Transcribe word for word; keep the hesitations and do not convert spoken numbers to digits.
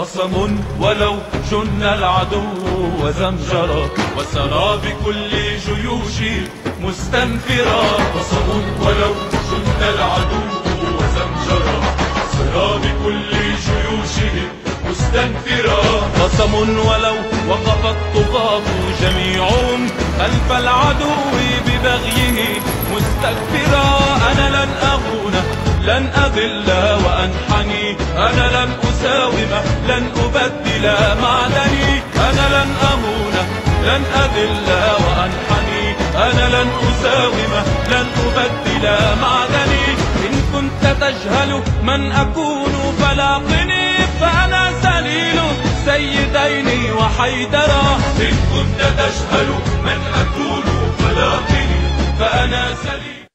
قسم ولو جن العدو وزمجرا، وسرى بكل جيوشي مستنفرا. قسم ولو جن العدو وزمجرا، سرى بكل جيوشه مستنفرا. قسم ولو وقف الطغاة جميعهم خلف العدو ببغيه مستكبرا. أنا لن أهون لن أذل وأنحني، أنا لن أساوم لن أبدل معدني. أنا لن أهون لن أذل وأنحني، أنا لن أساوم لن أبدل معدني. إن كنت تجهل من أكون فلاقني، فأنا سليل سيدين وحيدرا. إن كنت تجهل من أكون فلاقني، فأنا سليل